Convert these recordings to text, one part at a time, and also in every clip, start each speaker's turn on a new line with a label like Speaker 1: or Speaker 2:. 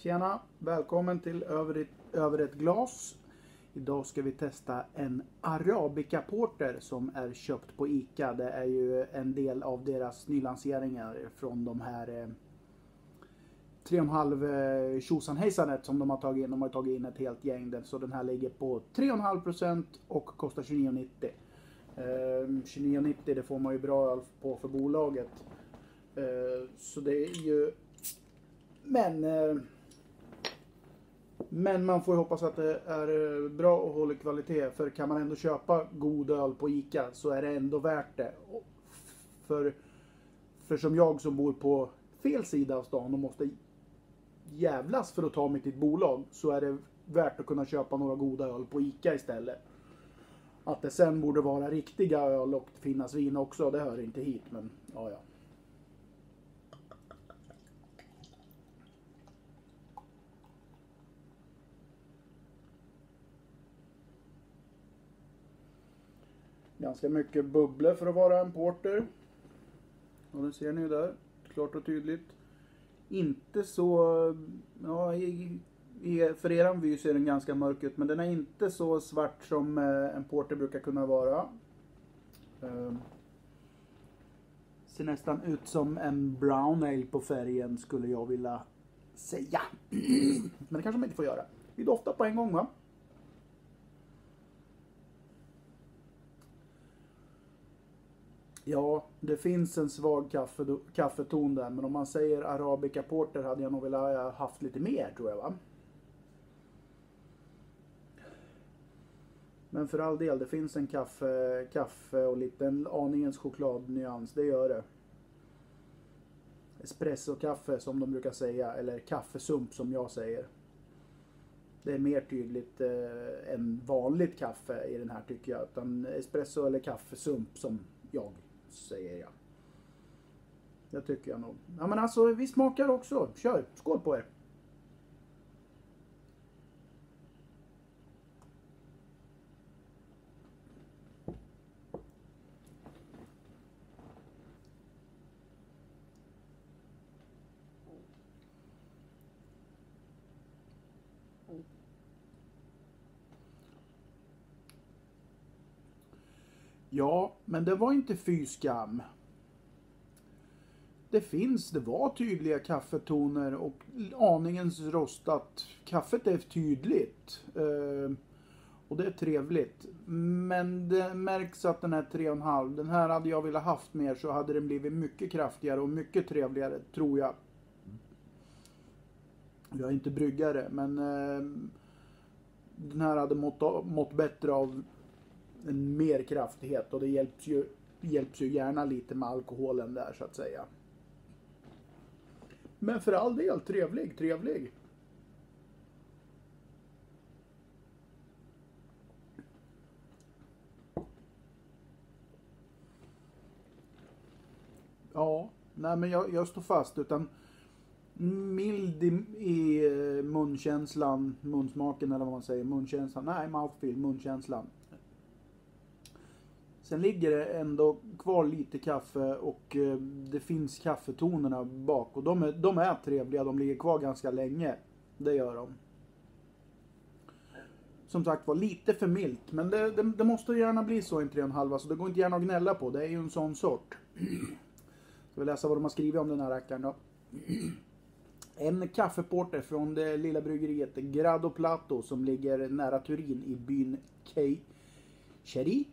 Speaker 1: Tjena, välkommen till över ett glas. Idag ska vi testa en Arabica Porter som är köpt på ICA. Det är ju en del av deras nylanseringar från de här 3,5 tjosan-hejsanet som de har tagit in. De har tagit in ett helt gäng. Så den här ligger på 3,5% och kostar 29,90. 29,90 det får man ju bra öl på för bolaget. Så det är ju... Men man får ju hoppas att det är bra och håller kvalitet. För kan man ändå köpa god öl på ICA så är det ändå värt det. För som jag som bor på fel sida av stan och måste jävlas för att ta mig till ett bolag, så är det värt att kunna köpa några goda öl på ICA istället. Att det sen borde vara riktiga öl och finnas vin också, det hör inte hit, men ja. Ganska mycket bubblor för att vara en porter. Och det ser ni ju där. Klart och tydligt. Inte så... Ja, för eran vy ser den ganska mörk ut. Men den är inte så svart som en porter brukar kunna vara. Ser nästan ut som en brown ale på färgen, skulle jag vilja säga. Men det kanske man inte får göra. Vi doftar på en gång, va? Ja, det finns en svag kaffeton där. Men om man säger Arabica Porter hade jag nog velat ha haft lite mer, tror jag, va? Men för all del, det finns en kaffe och lite en aningens chokladnyans. Det gör det. Espresso-kaffe som de brukar säga. Eller kaffesump som jag säger. Det är mer tydligt än vanligt kaffe i den här, tycker jag. Utan espresso eller kaffesump som jag säger jag. Det tycker jag nog. Ja, men alltså, vi smakar också. Kör, skål på er. Ja, men det var inte fy skam. Det var tydliga kaffetoner och aningens rostat. Kaffet är tydligt. Och det är trevligt. Men det märks att den här 3,5, den här hade jag velat haft mer, så hade den blivit mycket kraftigare och mycket trevligare, tror jag. Jag är inte bryggare, men den här hade mått bättre av en mer kraftighet, och det hjälps ju gärna lite med alkoholen där, så att säga. Men för all del, trevlig. Ja, nej, men jag står fast, utan mild i munkänslan, munsmaken eller vad man säger, munkänslan, nej, mouthfeel, munkänslan. Sen ligger det ändå kvar lite kaffe och det finns kaffetonerna bak. Och de är trevliga, de ligger kvar ganska länge. Det gör de. Som sagt var, lite för milt. Men det måste gärna bli så i en 3,5. Så det går inte gärna att gnälla på. Det är ju en sån sort. Ska vi läsa vad de har skrivit om den här rackaren då. En kaffeporter från det lilla bryggeriet Grado Plato som ligger nära Turin i byn Chieri.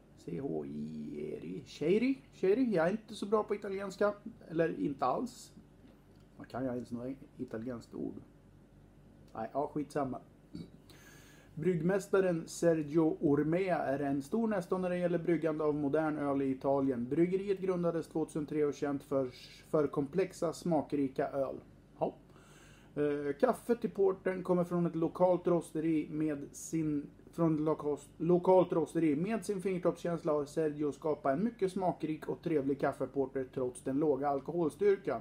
Speaker 1: Chieri. Jag är inte så bra på italienska. Eller inte alls. Man kan ju ens några italienska ord. Nej, ja, skitsamma. Bryggmästaren Sergio Ormea är en stor nästan när det gäller bryggande av modern öl i Italien. Bryggeriet grundades 2003 och känt för komplexa, smakrika öl. Ja. Kaffet i porten kommer från ett lokalt rosteri med sin fingertoppskänsla har Sergio skapat en mycket smakrik och trevlig kaffeporter trots den låga alkoholstyrkan.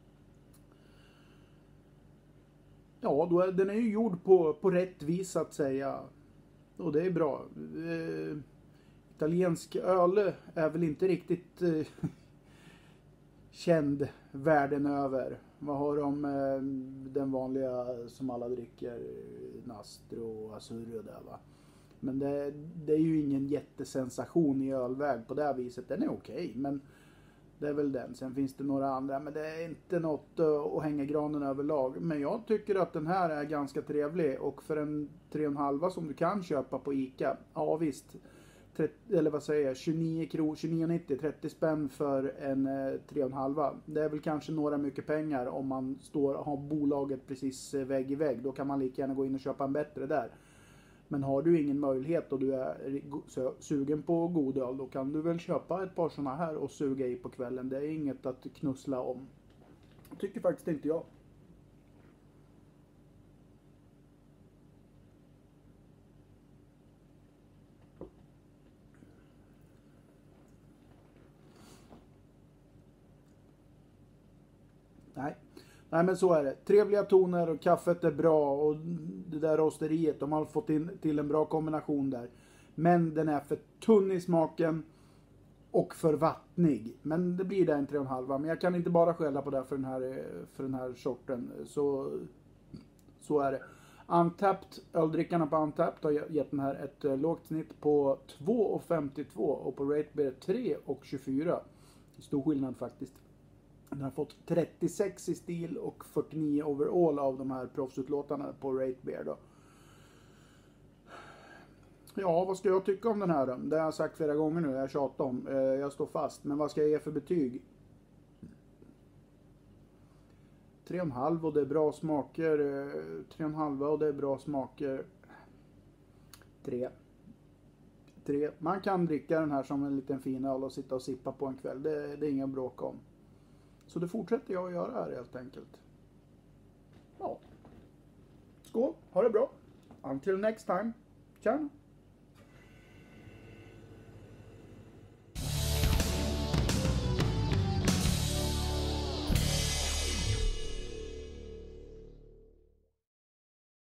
Speaker 1: Ja, den är ju gjord på rätt vis, så att säga. Och det är bra. Italiensk öl är väl inte riktigt känd världen över. Vad har de? Den vanliga som alla dricker, Nastro och Azurro och där va. Men det är ju ingen jättesensation i ölväg på det här viset. Den är okej, men det är väl den. Sen finns det några andra, men det är inte något att hänga granen överlag. Men jag tycker att den här är ganska trevlig, och för en 3,5 som du kan köpa på ICA, ja visst, 29,90, 30 spänn för en 3,5. Det är väl kanske några mycket pengar om man har bolaget precis vägg i vägg. Då kan man lika gärna gå in och köpa en bättre där. Men har du ingen möjlighet och du är sugen på god öl, då kan du väl köpa ett par såna här och suga i på kvällen. Det är inget att knussla om. Tycker faktiskt inte jag. Nej men så är det. Trevliga toner och kaffet är bra och det där rosteriet, de har fått till en bra kombination där. Men den är för tunn i smaken och för vattnig. Men det blir där en 3,5. Men jag kan inte bara skälla på det för den här sorten. Så är det. Untapped, öldrickarna på Untapped har gett den här ett lågt snitt på 2,52 och på Ratebeer 3,24. Stor skillnad faktiskt. Den har fått 36 i stil och 49 overall av de här proffsutlåtarna på Ratebeer då. Ja, vad ska jag tycka om den här då? Det har jag sagt flera gånger nu, jag tjatar om. Jag står fast, men vad ska jag ge för betyg? 3,5 och det är bra smaker. 3,5 och det är bra smaker. 3. Man kan dricka den här som en liten fin öl och sitta och sippa på en kväll. Det är ingen bråk om. Så det fortsätter jag att göra här helt enkelt. Ja. Skål, ha det bra. Until next time. Ciao.